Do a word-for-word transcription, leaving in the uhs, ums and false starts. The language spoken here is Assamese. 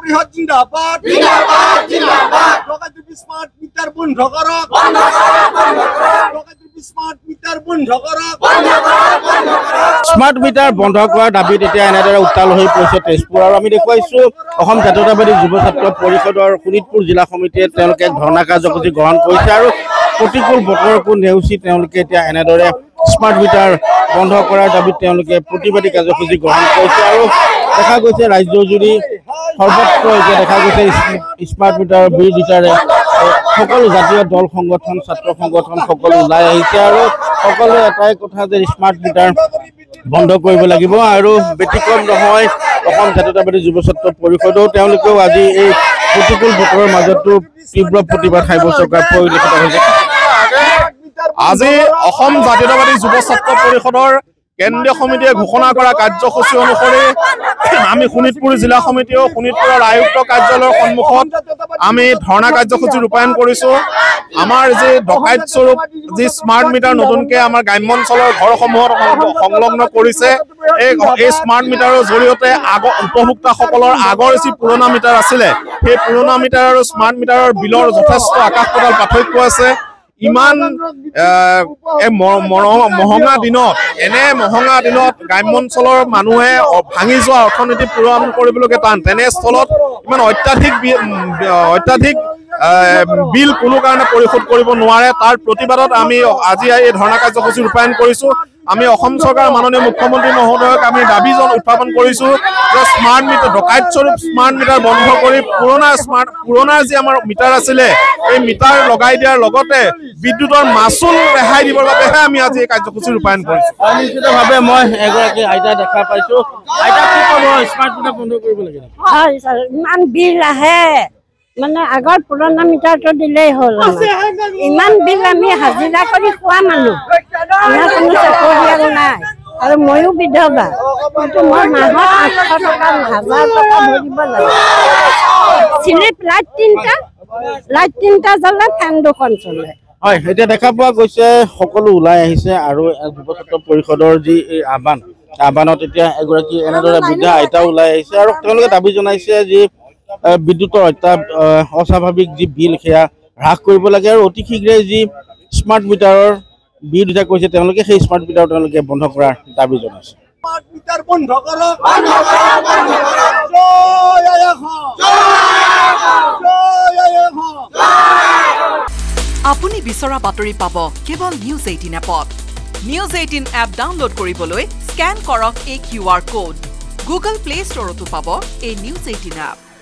পরিষদ জিন্দাবাদ জিন্দাবাদ জিন্দাবাদ ডকাইতি স্মার্ট মিটার বন্ধ করক বন্ধ করক বন্ধ করক ডকাইতি স্মার্ট মিটার বন্ধ করক বন্ধ করক বন্ধ করক স্মার্ট মিটার বন্ধ কৰাৰ দাবীত এতিয়া এনেদৰে উত্তাল হৈ পৰিছে তেজপুৰ আৰু আমি দেখুৱাইছো অসম জাতীয়তাবাদী যুৱ ছাত্ৰ পৰিষদৰ শোণিতপুৰ জিলা সমিতিয়ে তেওঁলোকে ধৰ্ণা কাৰ্যসূচী গ্ৰহণ কৰিছে আৰু প্ৰতিকূল বতৰকো নেওচি তেওঁলোকে এতিয়া এনেদৰে স্মাৰ্ট মিটাৰ বন্ধ কৰাৰ দাবীত তেওঁলোকে প্ৰতিবাদী কাৰ্যসূচী গ্ৰহণ কৰিছে আৰু দেখা গৈছে ৰাজ্যজুৰি সৰ্বত্ৰ এতিয়া দেখা গৈছে স্মাৰ্ট মিটাৰ বিৰোধিতাৰে সকলো জাতীয় দল সংগঠন ছাত্ৰ সংগঠন সকলো ওলাই আহিছে আৰু সকলোৱে এটাই কথা যে স্মাৰ্ট মিটাৰ বন্ধ কৰিব লাগিব আৰু ব্যতিক্ৰম নহয় অসম জাতীয়তাবাদী যুৱ ছাত্ৰ পৰিষদেও তেওঁলোকেও আজি এই প্ৰতিকূল বতৰৰ মাজতো তীব্ৰ প্ৰতিবাদ সাব্যস্ত কৰা পৰিলক্ষিত হৈছে। আজি অসম জাতীয়তাবাদী যুৱ ছাত্ৰ পৰিষদৰ কেন্দ্ৰীয় সমিতিয়ে ঘোষণা কৰা কাৰ্যসূচী অনুসৰি আমি শোণিতপুৰ জিলা সমিতিও শোণিতপুৰৰ আয়ুক্ত কাৰ্যালয়ৰ সন্মুখত আমি ধৰ্ণা কাৰ্যসূচী ৰূপায়ণ কৰিছোঁ। আমাৰ যি ডকাইত স্বৰূপ যি স্মাৰ্ট মিটাৰ নতুনকৈ আমাৰ গ্ৰাম্য অঞ্চলৰ ঘৰসমূহত সংলগ্ন কৰিছে এই এই স্মাৰ্ট মিটাৰৰ জৰিয়তে আগৰ উপভোক্তাসকলৰ আগৰ যি পুৰণা মিটাৰ আছিলে সেই পুৰণা মিটাৰ আৰু স্মাৰ্ট মিটাৰৰ বিলৰ যথেষ্ট আকাশ পাতাল পাৰ্থক্য আছে। ইমান মহঙা দিনত এনে মহঙা দিনত গ্ৰাম্য অঞ্চলৰ মানুহে ভাঙি যোৱা অৰ্থনীতি পূৰণ কৰিবলৈকে টান, তেনেস্থলত ইমান অত্যাধিক অত্যাধিক বিল কোনো কাৰণে পৰিশোধ কৰিব নোৱাৰে। তাৰ প্ৰতিবাদত আমি আজি এই ধৰ্ণা কাৰ্যসূচী ৰূপায়ণ কৰিছোঁ। আমি অসম চৰকাৰৰ মাননীয় মুখ্যমন্ত্ৰী মহোদয়ক আমি দাবী উত্থাপন কৰিছোঁ যে স্মাৰ্ট মিটাৰ ডকাইত স্বৰূপ স্মাৰ্ট মিটাৰ বন্ধ কৰি পুৰণা স্মাৰ্ট পুৰণা যি আমাৰ মিটাৰ আছিলে এই মিটাৰ লগাই দিয়াৰ লগতে বিদ্যুতৰ মাচুল ৰেহাই দিবৰ বাবেহে আমি আজি এই কাৰ্যসূচী ৰূপায়ণ কৰিছোঁ। নিশ্চিতভাৱে মই এগৰাকী আইতা দেখা পাইছোঁ। আইতা কি ক'ব স্মাৰ্ট মিটাৰ বন্ধ কৰিব লাগে? হয় ছাৰ, ইমান বিল আহে মানে আগৰ পুৰণা মিটাৰটো দিলেই হ'ল। ইমান বিল আমি হাজিৰা কৰি খোৱা মানুহ, আমাৰ কোনো চাকৰিয়াল নাই আৰু ময়ো বিধৱা, কিন্তু মই মাহত আঠশ টকা হাজাৰ টকা ভৰিব লাগে। চিলিপ লাইট তিনিটা লাইট তিনিটা জ্বলে, ফেন দুখন চলে। হয়, এতিয়া দেখা পোৱা গৈছে সকলো ওলাই আহিছে আৰু যুৱ ছাত্ৰ পৰিষদৰ যি এই আহ্বান আহ্বানত এতিয়া এগৰাকী এনেদৰে বৃদ্ধা আইতা ওলাই আহিছে আৰু তেওঁলোকে দাবী জনাইছে যি বিদ্যুতৰ অত্যা অস্বাভাৱিক যি বিল সেয়া হ্ৰাস কৰিব লাগে আৰু অতি শীঘ্ৰে যি স্মাৰ্ট মিটাৰৰ বিৰোধিতা কৰিছে তেওঁলোকে সেই স্মাৰ্ট মিটাৰ তেওঁলোকে বন্ধ কৰাৰ দাবী জনাইছে। স্মার্ট মিটার বন্ধ করক বন্ধ করক বন্ধ করক জয় আইএখা জয় আইএখা। আপুনি বিচৰা বাতৰি পাব কেৱল নিউজ এইটিন এপত। নিউজ এইটিন এপ ডাউনলোড কৰিবলৈ স্কেন কৰক এই Q R code. Google Play ষ্টৰতো পাব এই নিউজ এইটিন এপ।